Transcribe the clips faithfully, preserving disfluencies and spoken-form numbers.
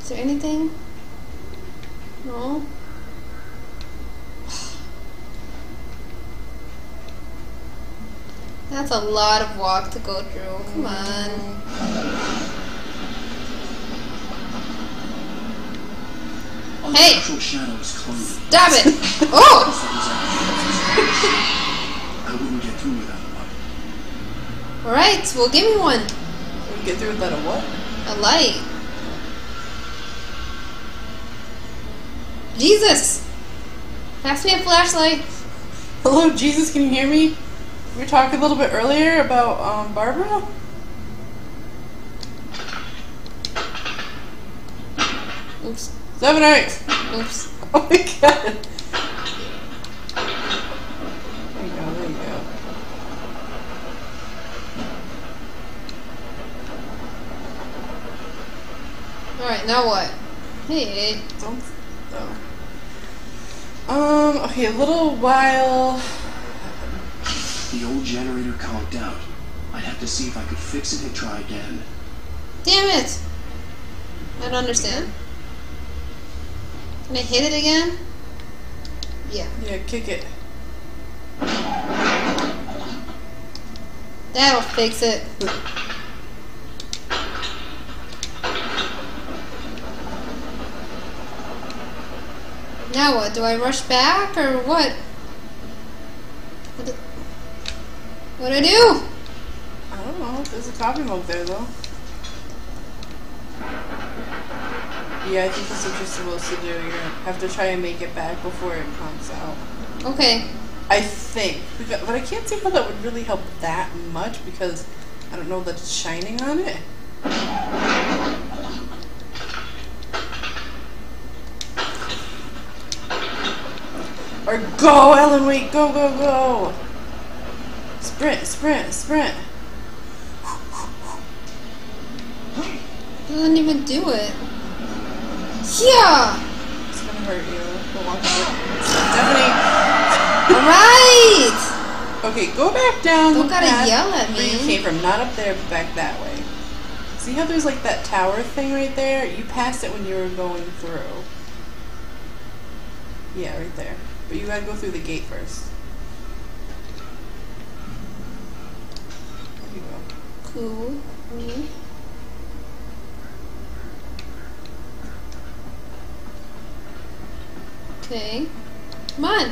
Is there anything? No? That's a lot of walk to go through. Come on. Hey! Stop it! Oh! I wouldn't get through without a light. Alright, well give me one. We get through without a what? A light. Jesus! Pass me a flashlight. Hello, Jesus, can you hear me? We were talking a little bit earlier about um, Barbara. Oops. Seven, eight. Oops. Oh my god. There you go, there you go. Alright, now what? Hey. Don't. Oh. Um, okay, a little while. The old generator conked out. I'd have to see if I could fix it and try again. Damn it! I don't understand. Can I hit it again? Yeah. Yeah, kick it. That'll fix it. Now what? Do I rush back or what? What do, what do I do? I don't know. There's a coffee mug there, though. Yeah, I think that's what you're supposed to do. You're gonna have to try and make it back before it comes out. Okay. I think. Because, but I can't see how that would really help that much because I don't know that it's shining on it. Or go, Ellen, wait, go, go, go! Sprint, sprint, sprint! Doesn't even do it. Yeah! It's gonna hurt you. Don't want to. Definitely. Alright! Okay, go back down. Don't the gotta path yell at where me. you came from. Not up there, but back that way. See how there's like that tower thing right there? You passed it when you were going through. Yeah, right there. But you gotta go through the gate first. There you go. Cool. Cool. Okay. Come on.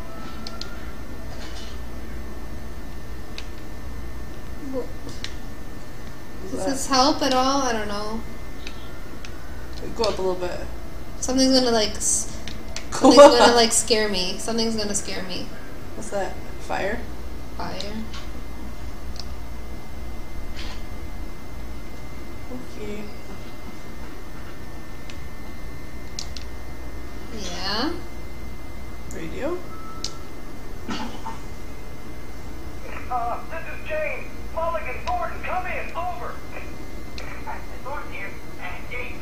Does this help at all? I don't know. Go up a little bit. Something's gonna like. s- Go Something's up. gonna like scare me. Something's gonna scare me. What's that? Fire? Fire. Okay. Yeah. Radio? Uh, this is James. Mulligan Thornton, come in. Over. Thornton here. And James.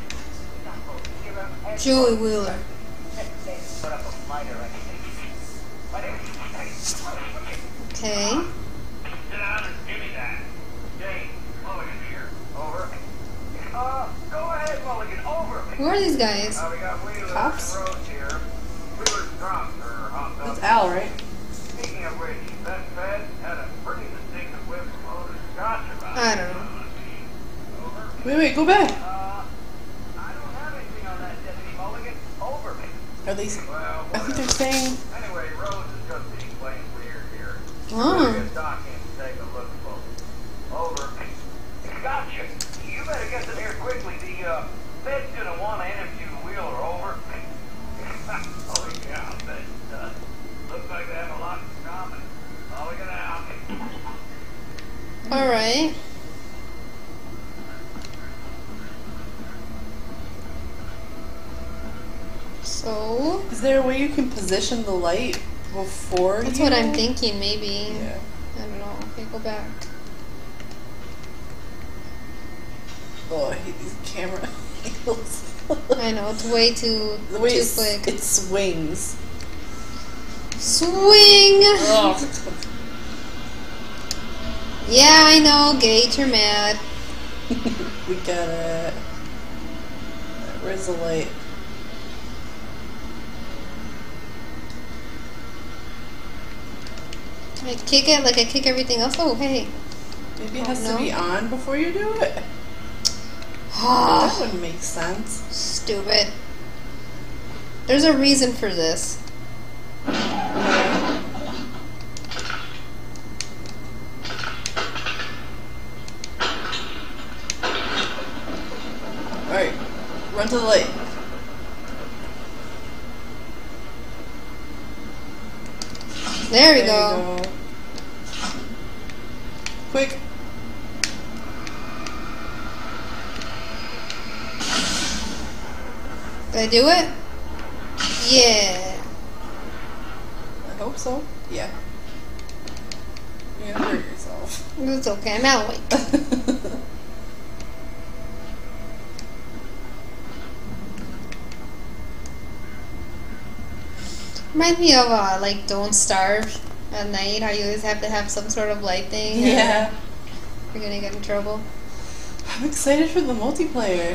Joey Wheeler. Put up a fighter, I think. My name is... Okay. Sit down and give me that. James, Mulligan here. Over. Uh, go ahead, Mulligan. Over. Who are these guys? Uh, we got Wheeler Cops? and Rhodes here. Wheeler's drunk or hot dog. That's Al, right? Speaking of which, that Fed had a pretty distinctive whip of loaded scotch about I don't know. Over. Wait, wait, go back. Uh, I don't have anything on that, Deputy Mulligan. Over. Are they? Well, I think they're saying. anyway, Rose is just being plain weird here. Oh. Get Doc in to take a look, folks. Over. Gotcha. You better get them here quickly. The uh, Fed's gonna want to interview Wheeler. Over. Oh yeah, that does. Looks like they have a lot in common. Mulligan out. Alright. So. Is there a way you can position the light before That's you? what I'm thinking, maybe. Yeah. I don't know. Okay, go back. Oh, I hate these camera angles. I know, it's way too, The way too it's- quick. it swings. Swing! Ugh. Yeah, I know, Gage, you're mad. We got it. There Where's the light? I kick it like I kick everything else. Oh, hey. Maybe it Oh, has no. to be on before you do it. That Ah, wouldn't make sense. stupid. There's a reason for this. Alright, run to the light. There we There go. you go. Quick. Did I do it? Yeah. I hope so. Yeah. You're gonna hurt yourself. It's okay. I'm out awake. Remind me of uh, like Don't Starve at night. How you always have to have some sort of light thing. or Yeah. You're gonna get in trouble. I'm excited for the multiplayer.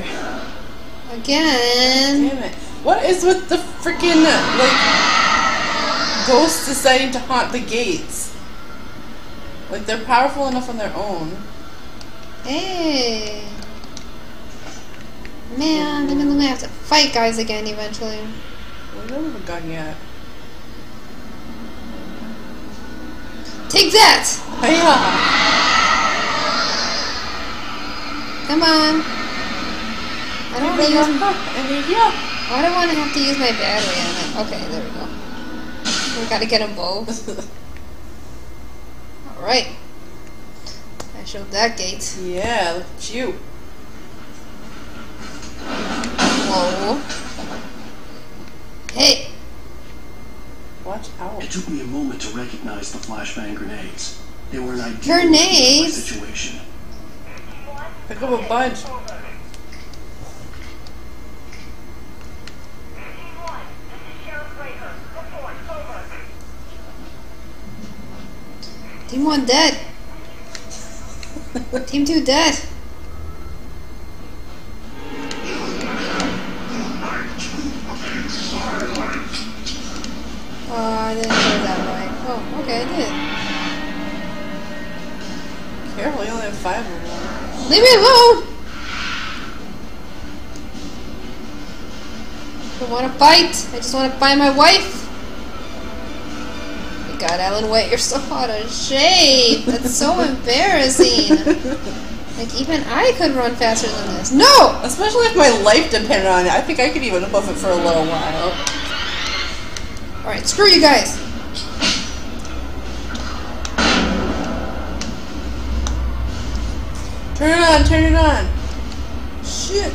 Again. Damn it. What is with the freaking, like, ghosts deciding to haunt the gates? Like, they're powerful enough on their own. Hey. Man, I'm gonna have to fight guys again eventually. We don't have a gun yet. Take that! Hiya! Come on. I don't want to use. I need you. I don't want to have to use my battery on it. Okay, there we go. We gotta get them both. Alright. I showed that gate. Yeah, look at you. Whoa. Hey! Watch out. It took me a moment to recognize the flashbang grenades. They were an ideal Grenades? situation. Pick up a bunch. Team one dead. Team two dead. Oh, I didn't do it that way. Oh, okay, I did. Careful, you only have five of them. Leave me alone! I don't want to fight. I just want to find my wife. Oh my God, Alan White, you're so out of shape. That's so embarrassing. Like, even I could run faster than this. No! Especially if my life depended on it. I think I could even hoof it for a little while. Alright, screw you guys. Turn it on, turn it on. Shit.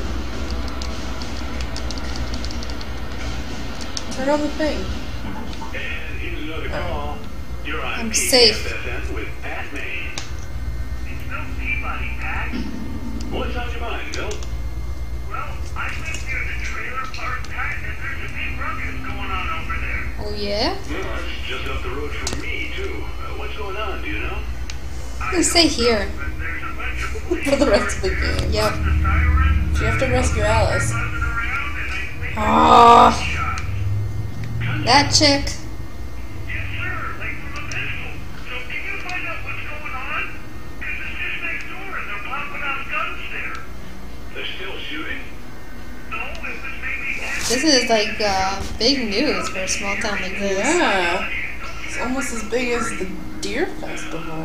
Turn on the thing. And here's another call. You're on I'm P safe. F F N with Pat May. It's no Peabody, Pat. What's on your mind, Bill? Well, I think there's a trailer park, Pat, and there's a big ruckus going on over there. Oh, yeah? Well, it's just up the road from me, too. Uh, what's going on, do you know? I'm gonna stay here. But there's a bunch of police For the rest of the game. Yep. the sirens, You have to rescue Alice. buzzing around, and I think Oh, shots. that chick. Yes, sir, like from a pistol. So can you find out what's going on? Because it's just next door and they're popping out guns there. They're still shooting? No, it was maybe... This is like uh, big news for a small town like this. Yeah. It's almost as big as the Deer Festival.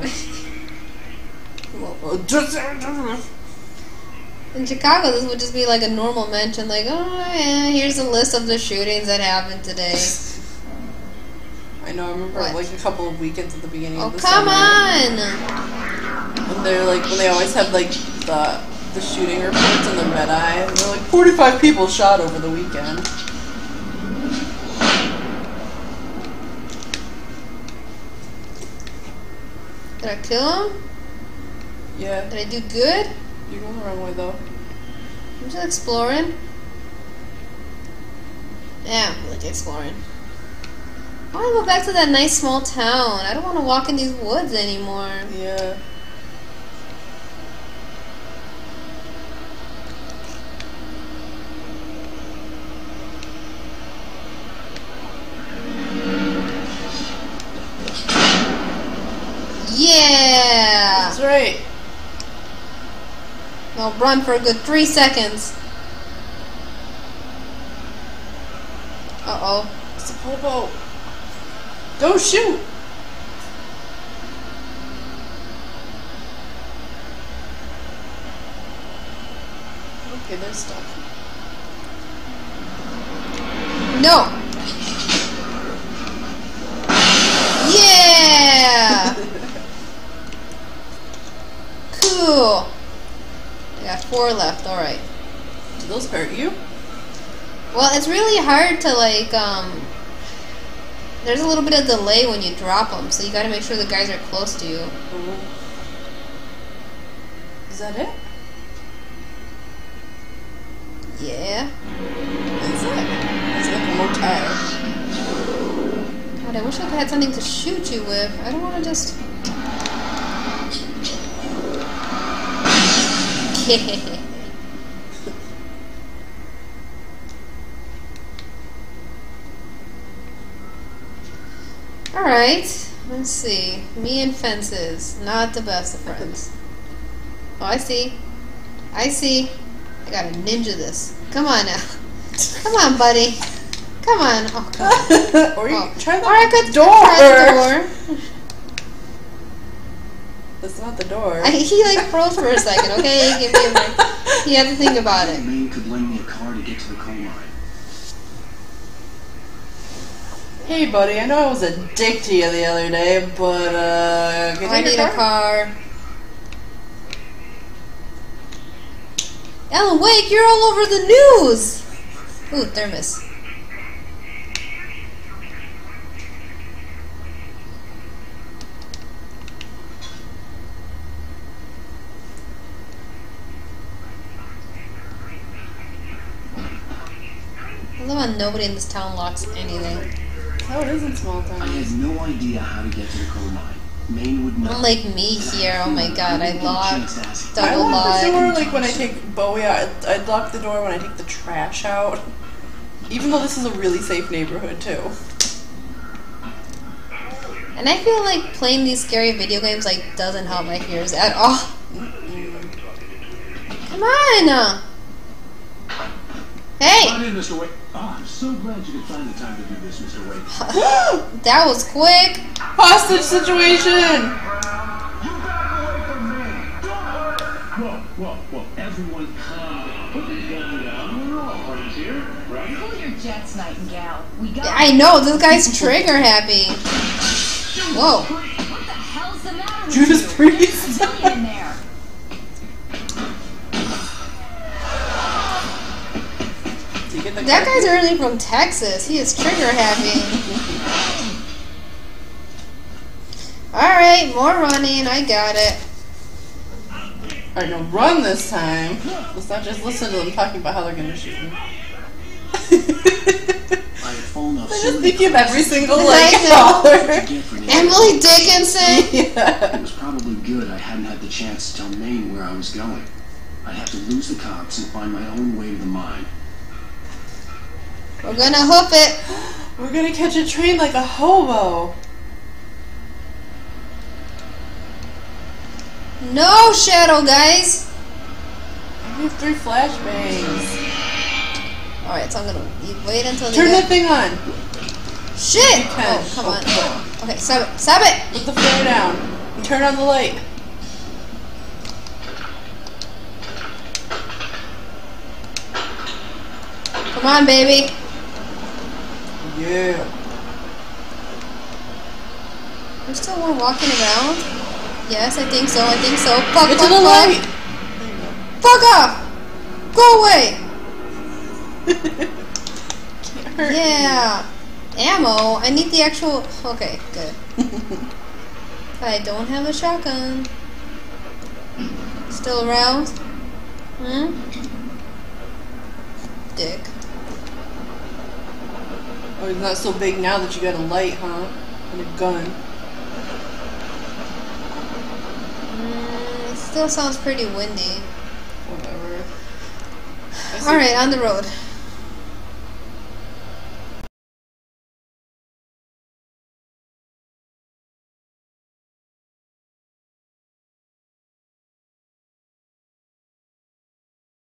In Chicago, this would just be like a normal mention, like, oh, yeah, here's a list of the shootings that happened today. I know, I remember What? like a couple of weekends at the beginning Oh, of the come summer. on! When they're like, when they always have like the the shooting reports in the Red Eye, and they're like, forty-five people shot over the weekend. Did I kill him? Yeah, Did I do good? you're going the wrong way though. I'm just exploring. Yeah, I'm like exploring. I want to go back to that nice small town. I don't want to walk in these woods anymore. Yeah. I'll run for a good three seconds. Uh-oh. It's a popo. Don't shoot! Okay, there's stuff. No! Yeah! Cool. I got four left, alright. Do those hurt you? Well, it's really hard to, like, um... there's a little bit of delay when you drop them, so you gotta make sure the guys are close to you. Ooh. Is that it? Yeah. That's it. It's like a motel. God, I wish I had something to shoot you with. I don't want to just... Alright, let's see. Me and fences. Not the best of friends. Oh, I see. I see. I gotta ninja this. Come on now. Come on, buddy. Come on. Oh, come on. Or you Oh. try the Or I could door. try the door. That's not the door. I, he like froze for a second, okay? Give me a break. He had to think about it. Maine could lend me a car to get to the coal mine. Hey, buddy, I know I was a dick to you the other day, but, uh, can I you need take a a car? car. Alan Wake, you're all over the news! Ooh, thermos. I love how nobody in this town locks anything. Oh, it is in small I town. had no idea how to get to the coal mine. Maine would know. Unlike me here, oh my god, I locked, I double lock the door locked. like when I take Bowie out. I lock the door when I take the trash out. Even though this is a really safe neighborhood too. And I feel like playing these scary video games like doesn't help my fears at all. Come on! Hey! Come on in, Mister Wade. Oh, I'm so glad you could find the time to do this, Mister Wade. That was quick! Hostage situation! You back away from me! Don't hurt her! Whoa, whoa, whoa. Everyone calm down. Put the gun down. We're all friends here, right? Hold your jets, Nightingale. We got I know, this guy's trigger happy. Whoa. What the hell's the matter with Judas you? Priest. There's a civilian in there. Do you get the That car? guy's originally from Texas. He is trigger happy. Alright, more running. I got it. Alright, now run this time. Let's not just listen to them talking about how they're gonna shoot me. I had fallen off I so just many think of every single I like know. collar. to get for Maine. Emily Dickinson! Yeah. It was probably good I hadn't had the chance to tell Maine where I was going. I'd have to lose the cops and find my own way to the mine. We're gonna hoof it. We're gonna catch a train like a hobo. No shadow, guys! I have three flashbangs. Alright, so I'm gonna you wait until they Turn get... that thing on. Shit! You can. Oh, come on. Oh, Okay, stop it. Stop it! Put the flare down. And turn on the light. Come on, baby. Yeah. There's still one walking around? Yes, I think so. I think so. Fuck, Get fuck, to the fuck. light. There you go. Fuck off! Go away! Can't hurt Yeah. Ammo. I need the actual... Okay, good. I don't have a shotgun. Still around? Hmm? Dick. Oh, he's not so big now that you got a light, huh? And a gun. Mm, it still sounds pretty windy. Whatever. I see- Alright, on the road.